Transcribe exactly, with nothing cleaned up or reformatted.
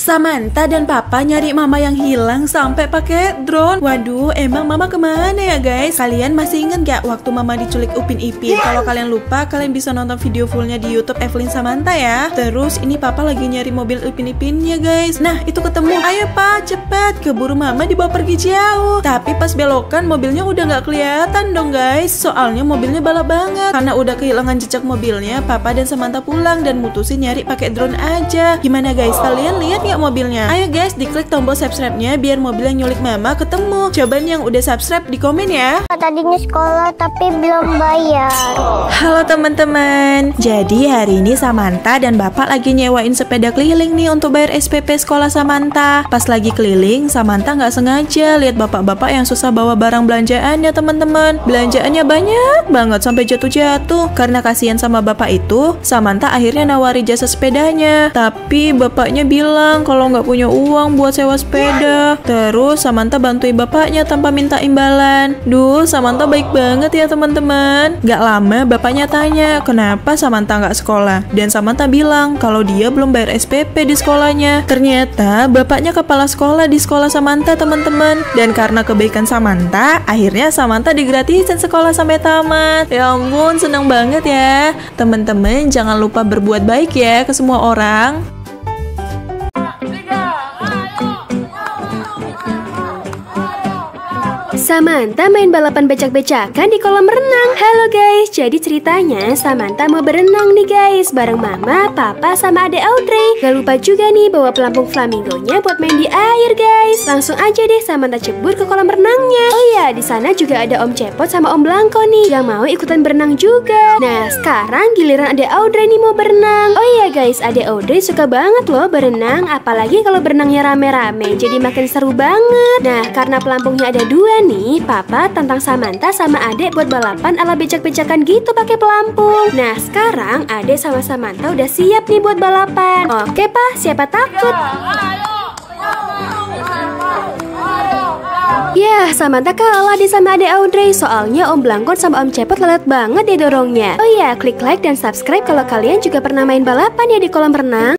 Samantha dan Papa nyari Mama yang hilang sampai pakai drone. Waduh, emang Mama kemana ya guys? Kalian masih inget gak waktu Mama diculik Upin Ipin? Kalau kalian lupa, kalian bisa nonton video fullnya di YouTube Evelyn Samantha ya. Terus ini Papa lagi nyari mobil Upin Ipinnya guys. Nah itu ketemu. Ayo Pak, cepat keburu Mama dibawa pergi jauh. Tapi pas belokan mobilnya udah gak kelihatan dong guys. Soalnya mobilnya balap banget. Karena udah kehilangan jejak mobilnya, Papa dan Samantha pulang dan mutusin nyari pakai drone aja. Gimana guys? Kalian lihat nggak mobilnya? Ayo guys, diklik tombol subscribe-nya biar mobil yang nyulik Mama ketemu. Coba yang udah subscribe di komen ya. Tadinya sekolah tapi belum bayar. Halo teman-teman. Jadi hari ini Samantha dan Bapak lagi nyewain sepeda keliling nih untuk bayar S P P sekolah Samantha. Pas lagi keliling, Samantha nggak sengaja lihat bapak-bapak yang susah bawa barang belanjaan ya teman-teman. Belanjaannya banyak banget sampai jatuh-jatuh. Karena kasihan sama bapak itu, Samantha akhirnya nawari jasa sepedanya. Tapi bapaknya bilang kalau nggak punya uang buat sewa sepeda. Terus Samantha bantuin bapaknya tanpa minta imbalan. Duh, Samantha baik banget ya teman-teman. Gak lama bapaknya tanya kenapa Samantha nggak sekolah. Dan Samantha bilang kalau dia belum bayar S P P di sekolahnya. Ternyata bapaknya kepala sekolah di sekolah Samantha teman-teman. Dan karena kebaikan Samantha, akhirnya Samantha digratisin sekolah sampai tamat. Ya ampun, seneng banget ya. Teman-teman jangan lupa berbuat baik ya ke semua orang. Samantha main balapan becak-becakan di kolam renang. Halo guys, jadi ceritanya Samantha mau berenang nih guys, bareng Mama, Papa, sama adek Audrey. Gak lupa juga nih bawa pelampung flamingonya buat main di air guys. Langsung aja deh Samantha cebur ke kolam renangnya. Oh iya, di sana juga ada Om Cepot sama Om Blanko nih yang mau ikutan berenang juga. Nah sekarang giliran adek Audrey nih mau berenang. Oh iya guys, adek Audrey suka banget loh berenang, apalagi kalau berenangnya rame-rame, jadi makin seru banget. Nah karena pelampungnya ada dua nih, Papa tantang Samantha sama adek buat balapan ala becak-becakan gitu pakai pelampung. Nah sekarang adek sama Samantha udah siap nih buat balapan. Oke Pak, siapa takut? Ya, Samantha kalah deh sama adek Audrey. Soalnya Om Blangkon sama Om Cepot lelet banget deh dorongnya. Oh ya, klik like dan subscribe kalau kalian juga pernah main balapan ya di kolam renang.